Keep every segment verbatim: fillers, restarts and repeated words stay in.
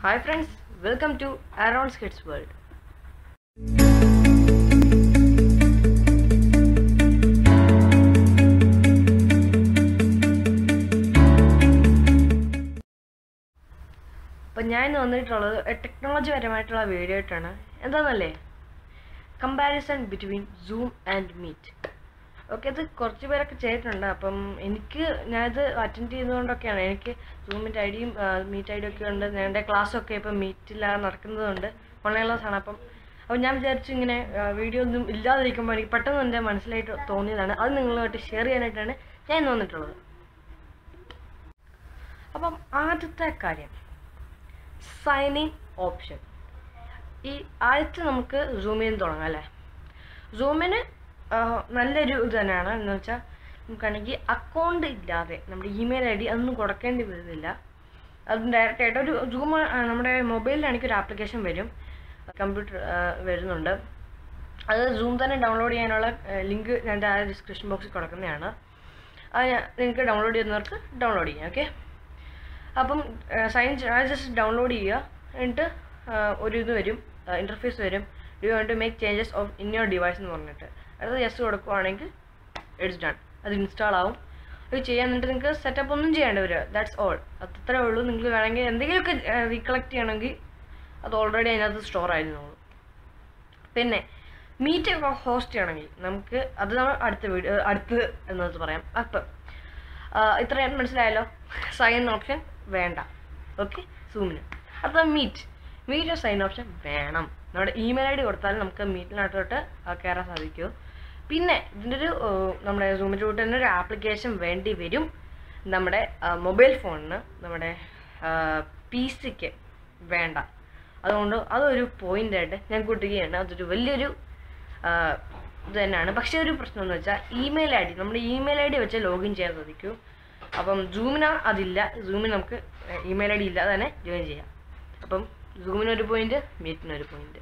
Hi friends, welcome to Aaron's Kids World. അപ്പോൾ ഞാൻ ഇന്ന് വന്നിട്ടുള്ളത് ടെക്നോളജി പരമായിട്ടുള്ള വീഡിയോ ആയിട്ടാണ്. എന്താണെന്നല്ലേ, comparison between Zoom and Meet. Okay, ഇത് കുറച്ച് പേരൊക്കെ ചെയ്തിട്ടുണ്ട്. അപ്പം എനിക്ക് ഞാനിത് അറ്റൻഡ് ചെയ്യുന്നതുകൊണ്ടൊക്കെയാണ് എനിക്ക് സൂമിൻ്റെ ഐ ഡിയും മീറ്റ് ഐ ഡി ഒക്കെ ഉണ്ട്. ഞങ്ങളുടെ ക്ലാസ്സൊക്കെ ഇപ്പം മീറ്റില്ലാതെ നടക്കുന്നതുകൊണ്ട് ഓൺലൈൻ ക്ലാസ്സാണ്. അപ്പം അപ്പം ഞാൻ വിചാരിച്ചു ഇങ്ങനെ വീഡിയോ ഒന്നും ഇല്ലാതിരിക്കുമ്പോൾ എനിക്ക് പെട്ടെന്ന് എൻ്റെ മനസ്സിലായിട്ട് തോന്നിയതാണ്. അത് നിങ്ങളുമായിട്ട് ഷെയർ ചെയ്യാനായിട്ടാണ് ഞാൻ ഇന്ന് വന്നിട്ടുള്ളത്. അപ്പം ആദ്യത്തെ കാര്യം, സൈനിങ് ഓപ്ഷൻ. ഈ ആദ്യത്തെ നമുക്ക് സൂമിൽ നിന്ന് തുടങ്ങാം അല്ലേ. സൂമിന് നല്ലൊരു ഇത് തന്നെയാണ്. എന്ന് വെച്ചാൽ നമുക്കാണെങ്കിൽ അക്കൗണ്ട് ഇല്ലാതെ നമ്മുടെ ഇമെയിൽ ഐ ഡി അതൊന്നും കൊടുക്കേണ്ടി വരുന്നില്ല. അത് ഡയറക്റ്റായിട്ട് ഒരു സൂം നമ്മുടെ മൊബൈലിലാണെങ്കിൽ ഒരു ആപ്ലിക്കേഷൻ വരും, കമ്പ്യൂട്ടർ വരുന്നുണ്ട്. അത് സൂം തന്നെ ഡൗൺലോഡ് ചെയ്യാനുള്ള ലിങ്ക് ഞാൻ ആ ഡിസ്ക്രിപ്ഷൻ ബോക്സിൽ കൊടുക്കുന്നതാണ്. അത് നിങ്ങൾക്ക് ഡൗൺലോഡ് ചെയ്യുന്നവർക്ക് ഡൗൺലോഡ് ചെയ്യാം. ഓക്കെ, അപ്പം സൈൻ ജസ്റ്റ് ഡൗൺലോഡ് ചെയ്യുക. എന്നിട്ട് ഒരു ഇത് വരും, ഇൻ്റർഫേസ് വരും. Do you want to make changes of in your device എന്ന് പറഞ്ഞിട്ട് അത് യെസ് കൊടുക്കുവാണെങ്കിൽ ഇറ്റ്സ് ഡൺ. അത് ഇൻസ്റ്റാൾ ആവും. അത് ചെയ്യാൻ എന്നിട്ട് നിങ്ങൾക്ക് സെറ്റപ്പ് ഒന്നും ചെയ്യേണ്ടി വരിക. That's all. അത്രേ ഉള്ളൂ. നിങ്ങൾ വേണമെങ്കിൽ എന്തെങ്കിലുമൊക്കെ റീകളക്ട് ചെയ്യണമെങ്കിൽ അത് ഓൾറെഡി അതിനകത്ത് സ്റ്റോർ ആയിരുന്നുള്ളൂ. പിന്നെ മീറ്റ് ഹോസ്റ്റ് ചെയ്യണമെങ്കിൽ നമുക്ക് അത് നമ്മൾ അടുത്ത വീഡിയോ അടുത്ത് എന്നത് പറയാം. അപ്പം ഇത്രയും മനസ്സിലായല്ലോ. സൈൻ ഓപ്ഷൻ വേണ്ട. ഓക്കെ, സൂമിന്. അപ്പോൾ മീറ്റ് മീറ്റ് സൈൻ ഓപ്ഷൻ വേണം. നമ്മുടെ ഇമെയിൽ ഐ ഡി കൊടുത്താൽ നമുക്ക് മീറ്റിനകത്തോട്ട് കയറാൻ സാധിക്കൂ. പിന്നെ ഇതിൻ്റെ ഒരു നമ്മുടെ സൂമിൻ്റെ കൂട്ട് തന്നെ ഒരു ആപ്ലിക്കേഷൻ വേണ്ടി വരും. നമ്മുടെ മൊബൈൽ ഫോണിന് നമ്മുടെ പി സിക്ക് വേണ്ട. അതുകൊണ്ട് അതൊരു പോയിൻ്റായിട്ട് ഞാൻ കൂട്ടുകയാണ്. അതൊരു വലിയൊരു ഇത് തന്നെയാണ്. പക്ഷേ ഒരു പ്രശ്നം എന്ന് വെച്ചാൽ ഇമെയിൽ ഐ ഡി നമ്മുടെ ഇമെയിൽ ഐ ഡി വെച്ച് ലോഗിൻ ചെയ്യാൻ സാധിക്കൂ. അപ്പം സൂമിന് അതില്ല. സൂമിന് നമുക്ക് ഇമെയിൽ ഐ ഡി ഇല്ലാതെ തന്നെ ജോയിൻ ചെയ്യാം. അപ്പം സൂമിനൊരു പോയിന്റ്, മീറ്റിനൊരു പോയിന്റ്.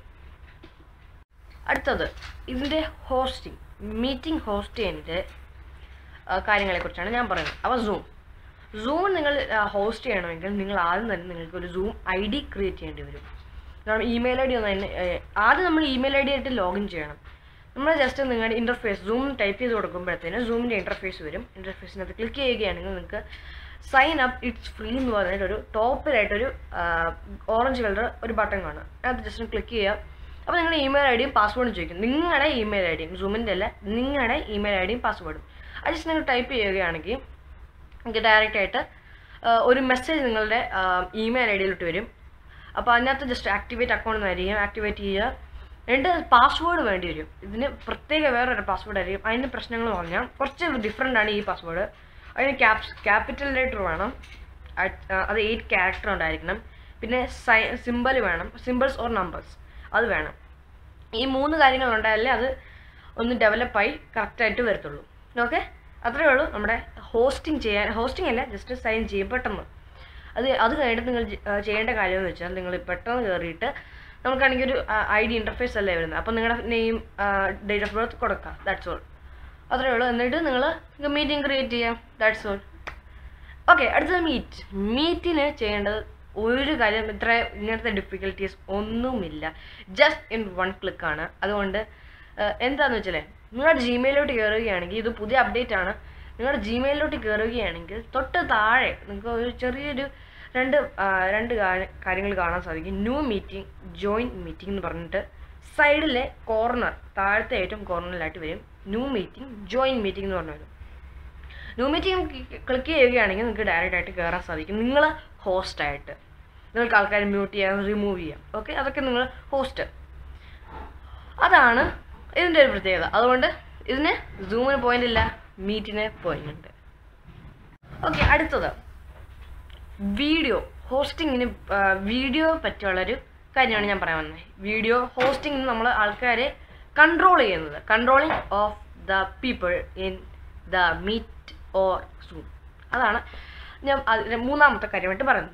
അടുത്തത് ഇതിൻ്റെ ഹോസ്റ്റിംഗ്, മീറ്റിംഗ് ഹോസ്റ്റ് ചെയ്യുന്നതിൻ്റെ കാര്യങ്ങളെക്കുറിച്ചാണ് ഞാൻ പറയുന്നത്. അപ്പോൾ സൂം സൂം നിങ്ങൾ ഹോസ്റ്റ് ചെയ്യണമെങ്കിൽ നിങ്ങൾ ആദ്യം തന്നെ നിങ്ങൾക്ക് ഒരു സൂം ഐ ഡി ക്രിയേറ്റ് ചെയ്യേണ്ടി വരും. കാരണം ഇമെയിൽ ഐ ഡി ഒന്ന് തന്നെ ആദ്യം നമ്മൾ ഇമെയിൽ ഐ ഡി ആയിട്ട് ലോഗിൻ ചെയ്യണം. നമ്മൾ ജസ്റ്റ് നിങ്ങളുടെ ഇൻ്റർഫേസ് സൂം ടൈപ്പ് ചെയ്ത് കൊടുക്കുമ്പോഴത്തേന് സൂമിൻ്റെ ഇൻ്റർഫേസ് വരും. ഇൻ്റർഫേസിനകത്ത് ക്ലിക്ക് ചെയ്യുകയാണെങ്കിൽ നിങ്ങൾക്ക് സൈൻ അപ്പ് ഇറ്റ്സ് ഫ്രീ എന്ന് പറഞ്ഞിട്ടൊരു ടോപ്പിലായിട്ടൊരു ഓറഞ്ച് കളർ ഒരു ബട്ടൺ കാണും. അത് ജസ്റ്റ് ക്ലിക്ക് ചെയ്യുക. അപ്പോൾ നിങ്ങളുടെ ഇമെയിൽ ഐ ഡിയും പാസ്വേഡും ചോദിക്കും. നിങ്ങളുടെ ഇമെയിൽ ഐ ഡിയും സൂമിൻ്റെ അല്ല, നിങ്ങളുടെ ഇമെയിൽ ഐ ഡിയും പാസ്വേഡും അത് ജസ്റ്റ് നിങ്ങൾ ടൈപ്പ് ചെയ്യുകയാണെങ്കിൽ നിങ്ങൾക്ക് ഡയറക്റ്റായിട്ട് ഒരു മെസ്സേജ് നിങ്ങളുടെ ഇമെയിൽ ഐ ഡിയിലോട്ട് വരും. അപ്പോൾ അതിനകത്ത് ജസ്റ്റ് ആക്ടിവേറ്റ് അക്കൗണ്ട് എന്നായിരിക്കും. ആക്ടിവേറ്റ് ചെയ്യുക. എന്നിട്ട് പാസ്വേഡ് വേണ്ടി വരും. ഇതിന് പ്രത്യേക വേറൊരു പാസ്വേഡ് ആയിരിക്കും. അതിന് പ്രശ്നങ്ങൾ പറഞ്ഞാൽ കുറച്ച് ഡിഫറെൻ്റ് ആണ് ഈ പാസ്വേഡ്. അതിന് ക്യാപ്സ് ക്യാപിറ്റൽ ലെറ്റർ വേണം. അത് എയ്റ്റ് ക്യാരക്ടർ ഉണ്ടായിരിക്കണം. പിന്നെ സൈ സിമ്പിൾ വേണം, സിമ്പിൾസ് ഓർ നമ്പേഴ്സ് അത് വേണം. ഈ മൂന്ന് കാര്യങ്ങൾ ഉണ്ടായാലേ അത് ഒന്ന് ഡെവലപ്പായി കറക്റ്റായിട്ട് വരത്തുള്ളൂ. ഓക്കെ, അത്രയേ ഉള്ളൂ. നമ്മുടെ ഹോസ്റ്റിംഗ് ചെയ്യാൻ ഹോസ്റ്റിംഗ് അല്ല, ജസ്റ്റ് സൈൻ ചെയ്യും പെട്ടെന്ന്. അത് അത് കഴിഞ്ഞിട്ട് നിങ്ങൾ ചെയ്യേണ്ട കാര്യമെന്ന് വെച്ചാൽ നിങ്ങൾ പെട്ടെന്ന് കയറിയിട്ട് നമുക്കാണെങ്കിൽ ഒരു ഐ ഡി ഇൻ്റർഫേസ് അല്ലേ വരുന്നത്. അപ്പോൾ നിങ്ങളുടെ നെയിം, ഡേറ്റ് ഓഫ് ബർത്ത് കൊടുക്കുക. That's all. അത്രയേ ഉള്ളൂ. എന്നിട്ട് നിങ്ങൾ മീറ്റിംഗ് ക്രിയേറ്റ് ചെയ്യാം. That's all. ഓക്കെ, അടുത്തത് മീറ്റ്. മീറ്റിന് ചെയ്യേണ്ടത് ഒരു കാര്യം, ഇത്ര ഇങ്ങനത്തെ ഡിഫിക്കൽട്ടീസ് ഒന്നുമില്ല. ജസ്റ്റ് ഇൻ വൺ ക്ലിക്കാണ്. അതുകൊണ്ട് എന്താണെന്ന് വെച്ചാലേ, നിങ്ങളുടെ ജിമെയിലോട്ട് കയറുകയാണെങ്കിൽ ഇത് പുതിയ അപ്ഡേറ്റ് ആണ്. നിങ്ങളുടെ ജിമെയിലോട്ട് കയറുകയാണെങ്കിൽ തൊട്ട് താഴെ നിങ്ങൾക്ക് ഒരു ചെറിയൊരു രണ്ട് രണ്ട് കാര്യങ്ങൾ കാണാൻ സാധിക്കും. ന്യൂ മീറ്റിംഗ്, ജോയിൻ മീറ്റിംഗ് എന്ന് പറഞ്ഞിട്ട് സൈഡിലെ കോർണർ, താഴത്തെ ഏറ്റവും കോർണറിലായിട്ട് വരും ന്യൂ മീറ്റിംഗ്, ജോയിൻ മീറ്റിംഗ് എന്ന് പറഞ്ഞു വരും. ന്യൂ മീറ്റിംഗ് ക്ലിക്ക് ചെയ്യുകയാണെങ്കിൽ നിങ്ങൾക്ക് ഡയറക്റ്റായിട്ട് കയറാൻ സാധിക്കും. നിങ്ങൾ ഹോസ്റ്റായിട്ട് നിങ്ങൾക്ക് ആൾക്കാരെ മ്യൂട്ട് ചെയ്യാം, റിമൂവ് ചെയ്യാം. ഓക്കെ, അതൊക്കെ നിങ്ങൾ ഹോസ്റ്റ്. അതാണ് ഇതിൻ്റെ ഒരു പ്രത്യേകത. അതുകൊണ്ട് ഇതിന് സൂമിന് പോയിന്റ് ഇല്ല, മീറ്റിന് പോയിന്റ് ഉണ്ട്. ഓക്കെ, അടുത്തത് വീഡിയോ ഹോസ്റ്റിങ്ങിന് വീഡിയോ പറ്റിയുള്ളൊരു കാര്യമാണ് ഞാൻ പറയാൻ വന്നത്. വീഡിയോ ഹോസ്റ്റിങ്ങിന് നമ്മൾ ആൾക്കാരെ കൺട്രോൾ ചെയ്യുന്നത്, controlling of the people in the Meet or Zoom. അതാണ് ഞാൻ മൂന്നാമത്തെ കാര്യമായിട്ട് പറയുന്നത്.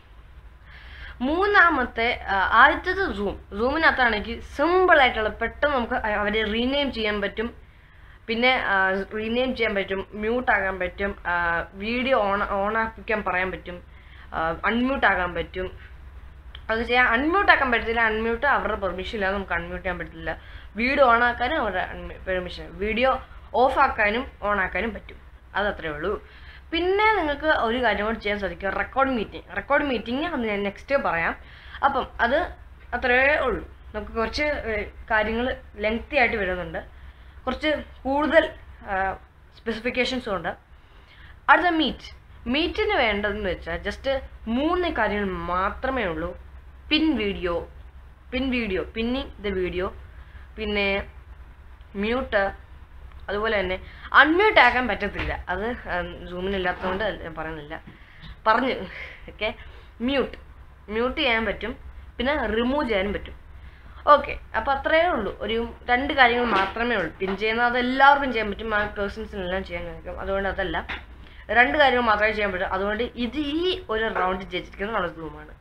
മൂന്നാമത്തെ ആദ്യത്തേത് സൂം. സൂമിനകത്താണെങ്കിൽ സിമ്പിളായിട്ടുള്ള പെട്ടെന്ന് നമുക്ക് അവരെ റീനെയിം ചെയ്യാൻ പറ്റും. പിന്നെ റീനെയിം ചെയ്യാൻ പറ്റും, മ്യൂട്ട് ആകാൻ പറ്റും, വീഡിയോ ഓൺ ഓൺ ആക്കിക്കാൻ പറയാൻ പറ്റും, അൺമ്യൂട്ട് ആകാൻ പറ്റും. അത് ചെയ്യാൻ അൺമ്യൂട്ട് ആക്കാൻ പറ്റത്തില്ല. അൺമ്യൂട്ട് അവരുടെ പെർമിഷൻ ഇല്ലാതെ നമുക്ക് അൺമ്യൂട്ട് ചെയ്യാൻ പറ്റില്ല. വീഡിയോ ഓൺ ആക്കാനും അവരുടെ പെർമിഷൻ, വീഡിയോ ഓഫ് ആക്കാനും ഓൺ ആക്കാനും പറ്റും. അതത്രേ ഉള്ളൂ. പിന്നെ നിങ്ങൾക്ക് ഒരു കാര്യം കൂടി ചെയ്യാൻ സാധിക്കും, റെക്കോർഡ് മീറ്റിംഗ്. റെക്കോർഡ് മീറ്റിംഗ് അത് ഞാൻ നെക്സ്റ്റ് പറയാം. അപ്പം അത് അത്രേ ഉള്ളൂ. നമുക്ക് കുറച്ച് കാര്യങ്ങൾ ലെങ്തി ആയിട്ട് വരുന്നുണ്ട്, കുറച്ച് കൂടുതൽ സ്പെസിഫിക്കേഷൻസും ഉണ്ട്. അടുത്ത മീറ്റ്. മീറ്റിന് വേണ്ടതെന്ന് വെച്ചാൽ ജസ്റ്റ് മൂന്ന് കാര്യങ്ങൾ മാത്രമേ ഉള്ളൂ. Pin video pin video pinning the video, പിന്നെ മ്യൂട്ട്, അതുപോലെ തന്നെ അൺമ്യൂട്ട് ആക്കാൻ പറ്റത്തില്ല. അത് സൂമിനില്ലാത്തതുകൊണ്ട് ഞാൻ പറയുന്നില്ല, പറഞ്ഞു ഓക്കെ. മ്യൂട്ട് മ്യൂട്ട് ചെയ്യാൻ പറ്റും, പിന്നെ റിമൂവ് ചെയ്യാനും പറ്റും. ഓക്കെ, അപ്പോൾ അത്രയേ ഉള്ളൂ. ഒരു രണ്ട് കാര്യങ്ങൾ മാത്രമേ ഉള്ളൂ. പിൻ ചെയ്യുന്നത് അത് എല്ലാവർക്കും ചെയ്യാൻ പറ്റും, ആ പേഴ്സൺസിനെല്ലാം ചെയ്യാൻ കഴിയും. അതുകൊണ്ട് അതല്ല, രണ്ട് കാര്യങ്ങൾ മാത്രമേ ചെയ്യാൻ പറ്റൂ. അതുകൊണ്ട് ഇത് ഈ ഒരു റൗണ്ട് ജയിച്ചിരിക്കുന്നത് വളരെ സൂമാണ്.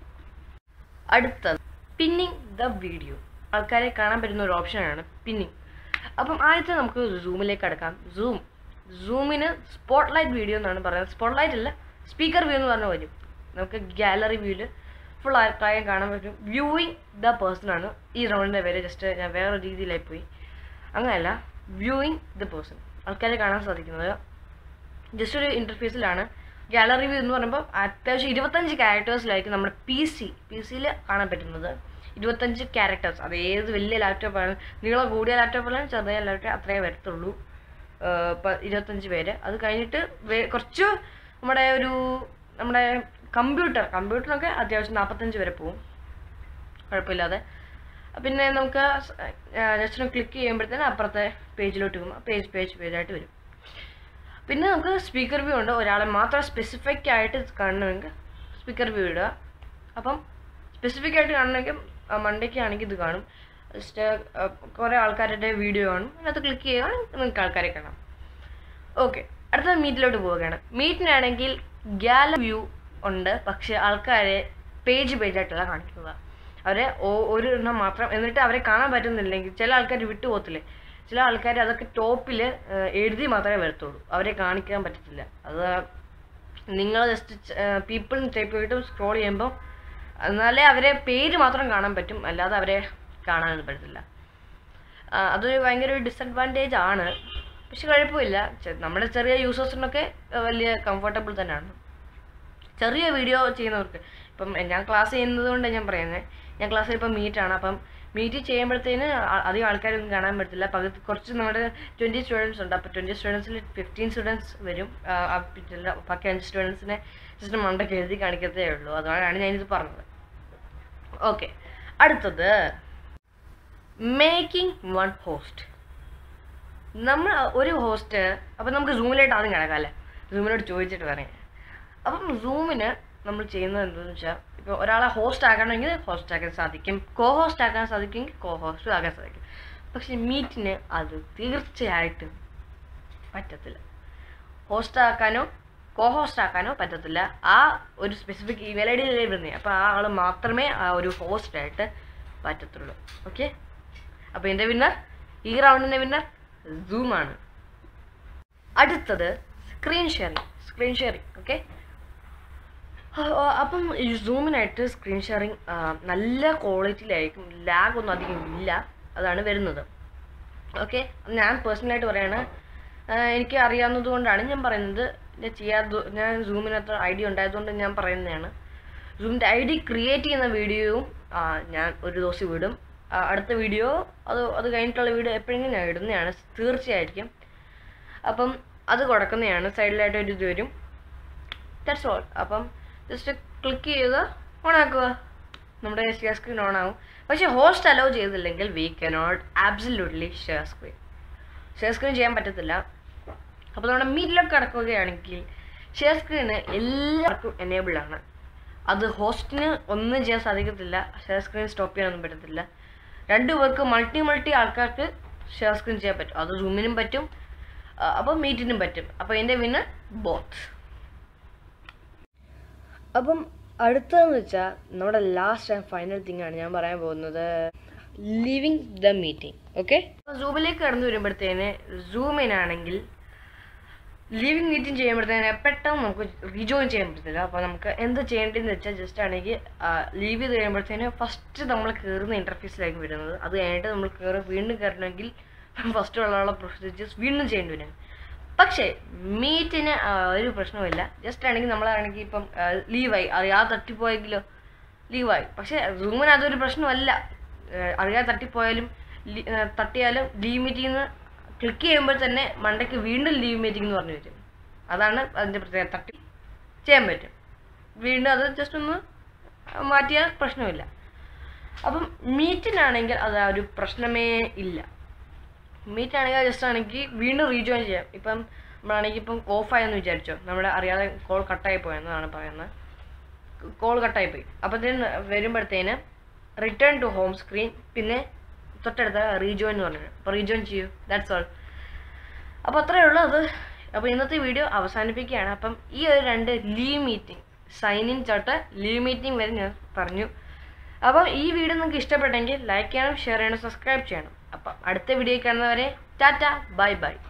അടുത്തത് പിന്നിങ് ദ വീഡിയോ. ആൾക്കാരെ കാണാൻ പറ്റുന്ന ഒരു ഓപ്ഷനാണ് പിന്നിങ്. അപ്പം ആദ്യത്തെ നമുക്ക് സൂമിലേക്ക് അടക്കാം. സൂം സൂമിന് സ്പോട്ട് ലൈറ്റ് വീഡിയോ എന്നാണ് പറയുന്നത്. സ്പോട്ട് ലൈറ്റ് അല്ല, സ്പീക്കർ വ്യൂ എന്ന് പറഞ്ഞാൽ വരും. നമുക്ക് ഗാലറി വ്യൂവിൽ ഫുൾ ആൾക്കാരെ കാണാൻ പറ്റും. വ്യൂയിങ് ദ പേഴ്സൺ ആണ് ഈ റൗണ്ടിൻ്റെ പേര്. ജസ്റ്റ് ഞാൻ വേറെ രീതിയിലായി പോയി, അങ്ങനെയല്ല, വ്യൂയിങ് ദ പേഴ്സൺ, ആൾക്കാരെ കാണാൻ സാധിക്കുന്നത് ജസ്റ്റ് ഒരു ഇൻ്റർഫേസിലാണ്. ഗാലറി വ്യൂ എന്ന് പറയുമ്പോൾ അത്യാവശ്യം ഇരുപത്തഞ്ച് ക്യാരക്ടേഴ്സിലായിരിക്കും നമ്മുടെ പി സി പി സിയിൽ കാണാൻ പറ്റുന്നത്. ഇരുപത്തഞ്ച് ക്യാരക്ടേഴ്സ്, അത് ഏത് വലിയ ലാപ്ടോപ്പാണ്, നീളം കൂടിയ ലാപ്ടോപ്പാണ്, ചെറിയ ലാപ്ടോപ്പ് അത്രയേ വരത്തുള്ളൂ. ഇപ്പം ഇരുപത്തഞ്ച് പേര്. അത് കഴിഞ്ഞിട്ട് കുറച്ച് നമ്മുടെ ഒരു നമ്മുടെ കമ്പ്യൂട്ടർ കമ്പ്യൂട്ടറിനൊക്കെ അത്യാവശ്യം നാൽപ്പത്തഞ്ച് വരെ പോവും, കുഴപ്പമില്ലാതെ. പിന്നെ നമുക്ക് ജസ്റ്റ് ഒന്ന് ക്ലിക്ക് ചെയ്യുമ്പോഴത്തേനും അപ്പുറത്തെ പേജിലോട്ട് പോകും, പേജ് പേജ് പേജായിട്ട് വരും. പിന്നെ നമുക്ക് സ്പീക്കർ വ്യൂ ഉണ്ട്. ഒരാളെ മാത്രം സ്പെസിഫിക് ആയിട്ട് കാണണമെങ്കിൽ സ്പീക്കർ വ്യൂ ഇടുക. അപ്പം സ്പെസിഫിക് ആയിട്ട് കാണണമെങ്കിൽ മണ്ടയ്ക്ക് ആണെങ്കിൽ ഇത് കാണും. ജസ്റ്റ് കുറേ ആൾക്കാരുടെ വീഡിയോ കാണും, അതിനകത്ത് ക്ലിക്ക് ചെയ്യുകയാണെങ്കിൽ നിങ്ങൾക്ക് ആൾക്കാരെ കാണാം. ഓക്കെ, അടുത്ത മീറ്റിലോട്ട് പോവുകയാണ്. മീറ്റിനാണെങ്കിൽ ഗാലറി വ്യൂ ഉണ്ട്, പക്ഷേ ആൾക്കാരെ പേജ് പേജായിട്ടല്ല കാണിക്കുന്നത്. അവരെ ഒരു എണ്ണം മാത്രം, എന്നിട്ട് അവരെ കാണാൻ പറ്റുന്നില്ലെങ്കിൽ ചില ആൾക്കാർ വിട്ടു പോകത്തില്ലേ, ചില ആൾക്കാർ അതൊക്കെ ടോപ്പിൽ എഴുതി മാത്രമേ വരത്തുള്ളൂ, അവരെ കാണിക്കാൻ പറ്റത്തില്ല. അത് നിങ്ങൾ ജസ്റ്റ് പീപ്പിൾ ടൈപ്പ് ചെയ്തിട്ട് സ്ക്രോൾ ചെയ്യുമ്പോൾ എന്നാലേ അവരെ പേര് മാത്രം കാണാൻ പറ്റും, അല്ലാതെ അവരെ കാണാനൊന്നും പറ്റത്തില്ല. അതൊരു ഭയങ്കര ഒരു ഡിസഡ്വാൻറ്റേജ് ആണ്, പക്ഷെ കുഴപ്പമില്ല. നമ്മുടെ ചെറിയ യൂസേഴ്സിനൊക്കെ വലിയ കംഫർട്ടബിൾ തന്നെയാണ്. ചെറിയ വീഡിയോ ചെയ്യുന്നവർക്ക്, ഇപ്പം ഞാൻ ക്ലാസ് ചെയ്യുന്നത് കൊണ്ട് ഞാൻ പറയുന്നത്, ഞാൻ ക്ലാസ്സിൽ ഇപ്പം മീറ്റാണ്. അപ്പം മീറ്റ് ചെയ്യുമ്പോഴത്തേന് അധികം ആൾക്കാരൊന്നും കാണാൻ പറ്റില്ല. പകുതി കുറച്ച് നമ്മുടെ ട്വൻറ്റി സ്റ്റുഡൻസ് ഉണ്ട്. അപ്പോൾ ട്വൻറ്റി സ്റ്റുഡൻസിൽ ഫിഫ്റ്റീൻ സ്റ്റുഡൻസ് വരും, ബാക്കി അഞ്ച് സ്റ്റുഡൻസിനെ ജസ്റ്റ് മണ്ടയ്ക്ക് എഴുതി കാണിക്കത്തേ ഉള്ളൂ. അതുകൊണ്ടാണ് ഞാനിത് പറഞ്ഞത്. ഓക്കെ, അടുത്തത് മേക്കിംഗ് വൺ ഹോസ്റ്റ്. നമ്മൾ ഒരു ഹോസ്റ്റ്, അപ്പം നമുക്ക് സൂമിലായിട്ട് ആദ്യം കിടക്കാം അല്ലേ, സൂമിലോട്ട് ചോദിച്ചിട്ട് പറയാം. അപ്പം സൂമിന് നമ്മൾ ചെയ്യുന്നത് എന്താണെന്ന് വെച്ചാൽ, ഇപ്പോൾ ഒരാളെ ഹോസ്റ്റ് ആക്കണമെങ്കിൽ ഹോസ്റ്റ് ആക്കാൻ സാധിക്കും, കോ ഹോസ്റ്റ് ആക്കാൻ സാധിക്കുമെങ്കിൽ കോ ഹോസ്റ്റ് ആക്കാൻ സാധിക്കും. പക്ഷെ മീറ്റിന് അത് തീർച്ചയായിട്ടും പറ്റത്തില്ല. ഹോസ്റ്റ് ആക്കാനോ കോ ഹോസ്റ്റ് ആക്കാനോ പറ്റത്തില്ല. ആ ഒരു സ്പെസിഫിക് ഇമെയിൽ ഐ ഡിയിലേ വരുന്നത്, അപ്പോൾ ആ ആൾ മാത്രമേ ആ ഒരു ഹോസ്റ്റായിട്ട് പറ്റത്തുള്ളൂ. ഓക്കെ, അപ്പോൾ എൻ്റെ വിന്നർ, ഈ റൗണ്ടിൻ്റെ വിന്നർ സൂമാണ്. അടുത്തത് screen sharing. Screen sharing okay, അപ്പം ഈ സൂമിനായിട്ട് സ്ക്രീൻ ഷെയറിങ് നല്ല ക്വാളിറ്റിയിലായിരിക്കും, ലാഗ് ഒന്നും അധികം ഇല്ല, അതാണ് വരുന്നത്. ഓക്കെ, ഞാൻ പേഴ്സണലായിട്ട് പറയുകയാണ്, എനിക്ക് അറിയാവുന്നത് കൊണ്ടാണ് ഞാൻ പറയുന്നത്. ഞാൻ ചെയ്യാത്ത ഞാൻ സൂമിനകത്ത് ഐ ഡി ഉണ്ടായതുകൊണ്ട് ഞാൻ പറയുന്നതാണ്. സൂമിൻ്റെ ഐ ഡി ക്രിയേറ്റ് ചെയ്യുന്ന വീഡിയോയും ഞാൻ ഒരു ദിവസം വിടും. അടുത്ത വീഡിയോ അത് അത് കഴിഞ്ഞിട്ടുള്ള വീഡിയോ എപ്പോഴെങ്കിലും ഞാൻ ഇടുന്നതാണ് തീർച്ചയായിരിക്കും. അപ്പം അത് കൊടുക്കുന്നതാണ്. സൈഡിലായിട്ട് ഒരു ഇത് വരും, ദാറ്റ്സ് ഓൾ. അപ്പം ജസ്റ്റ് ക്ലിക്ക് ചെയ്യുക, ഓൺ ആക്കുക, നമ്മുടെ ഷെയർ സ്ക്രീൻ ഓൺ ആകും. പക്ഷേ ഹോസ്റ്റ് അലോ ചെയ്തില്ലെങ്കിൽ we cannot absolutely share screen share screen ചെയ്യാൻ പറ്റത്തില്ല. അപ്പോൾ നമ്മുടെ മീറ്റിലൊക്കെ കിടക്കുകയാണെങ്കിൽ ഷെയർ സ്ക്രീന് എല്ലാവർക്കും എനേബിൾ ആണ്. അത് ഹോസ്റ്റിന് ഒന്നും ചെയ്യാൻ സാധിക്കത്തില്ല, ഷെയർ സ്ക്രീൻ സ്റ്റോപ്പ് ചെയ്യാനൊന്നും പറ്റത്തില്ല. രണ്ടു പേർക്ക് മൾട്ടി മൾട്ടി ആൾക്കാർക്ക് ഷെയർ സ്ക്രീൻ ചെയ്യാൻ പറ്റും. അത് സൂമിനും പറ്റും, അപ്പോൾ മീറ്റിനും പറ്റും. അപ്പോൾ എൻ്റെ വിന്നർ ബോത്ത്. അപ്പം അടുത്തതെന്ന് വെച്ചാൽ നമ്മുടെ ലാസ്റ്റ് ആൻഡ് ഫൈനൽ തിങ് ആണ് ഞാൻ പറയാൻ പോകുന്നത്, ലീവിങ് ദ മീറ്റിംഗ്. ഓക്കെ, സൂമിലേക്ക് കടന്നു വരുമ്പോഴത്തേന് സൂമിനാണെങ്കിൽ ലീവിങ് മീറ്റിംഗ് ചെയ്യുമ്പോഴത്തേന് പെട്ടെന്ന് നമുക്ക് റീജോയിൻ ചെയ്യാൻ പറ്റത്തില്ല. അപ്പോൾ നമുക്ക് എന്ത് ചെയ്യേണ്ടതെന്ന് വെച്ചാൽ ജസ്റ്റ് ആണെങ്കിൽ ലീവ് ചെയ്ത് കഴിയുമ്പോഴത്തേന് ഫസ്റ്റ് നമ്മൾ കയറുന്ന ഇൻ്റർഫേസിലായിരിക്കും വരുന്നത്. അത് കഴിഞ്ഞിട്ട് നമ്മൾ കയറി വീണ്ടും കയറണമെങ്കിൽ ഫസ്റ്റ് ഉള്ള പ്രൊസീജിയേഴ്സ് വീണ്ടും ചെയ്യേണ്ടി വരും. പക്ഷേ മീറ്റിന് ഒരു പ്രശ്നമില്ല. ജസ്റ്റ് ആണെങ്കിൽ നമ്മളാണെങ്കിൽ ഇപ്പം ലീവായി അറിയാതെ തട്ടിപ്പോയെങ്കിലോ ലീവായി. പക്ഷേ സൂമിന് അതൊരു പ്രശ്നമല്ല. അറിയാതെ തട്ടിപ്പോയാലും തട്ടിയാലും ലീവ് മീറ്റിംഗ് ക്ലിക്ക് ചെയ്യുമ്പോൾ തന്നെ മണ്ടയ്ക്ക് വീണ്ടും ലീവ് മീറ്റിംഗ് എന്ന് പറഞ്ഞു വരും. അതാണ് അതിൻ്റെ പ്രത്യേകത. തട്ടി ചെയ്യാൻ പറ്റും, വീണ്ടും അത് ജസ്റ്റ് ഒന്ന് മാറ്റിയാൽ പ്രശ്നമില്ല. അപ്പം മീറ്റിനാണെങ്കിൽ അത് ആ ഒരു പ്രശ്നമേ ഇല്ല. മീറ്റാണെങ്കിൽ ജസ്റ്റ് ആണെങ്കിൽ വീണ്ടും റീജോയിൻ ചെയ്യാം. ഇപ്പം നമ്മളാണെങ്കിൽ ഇപ്പം ഓഫായെന്ന് വിചാരിച്ചോ, നമ്മുടെ അറിയാതെ കോൾ കട്ടായി പോയെന്നാണ് പറയുന്നത്. കോൾ കട്ടായി പോയി അപ്പോഴത്തേന് വരുമ്പോഴത്തേന് റിട്ടേൺ ടു ഹോം സ്ക്രീൻ, പിന്നെ തൊട്ടടുത്ത റീജോയിൻ എന്ന് പറഞ്ഞു. അപ്പോൾ റീജോയിൻ ചെയ്യൂ, ദാറ്റ്സ് ഓൾ. അപ്പോൾ അത്രയേ ഉള്ളൂ അത്. അപ്പോൾ ഇന്നത്തെ വീഡിയോ അവസാനിപ്പിക്കുകയാണ്. അപ്പം ഈ ഒരു രണ്ട് ലീവ് മീറ്റിംഗ്, സൈൻ ഇൻ തൊട്ട് ലീവ് മീറ്റിംഗ് വരെ ഞാൻ പറഞ്ഞു. അപ്പം ഈ വീഡിയോ നിങ്ങൾക്ക് ഇഷ്ടപ്പെട്ടെങ്കിൽ ലൈക്ക് ചെയ്യണം, ഷെയർ ചെയ്യണം, സബ്സ്ക്രൈബ് ചെയ്യണം. അപ്പം അടുത്ത വീഡിയോ കാണുന്നവരെ ടാറ്റ, ബൈ ബൈ.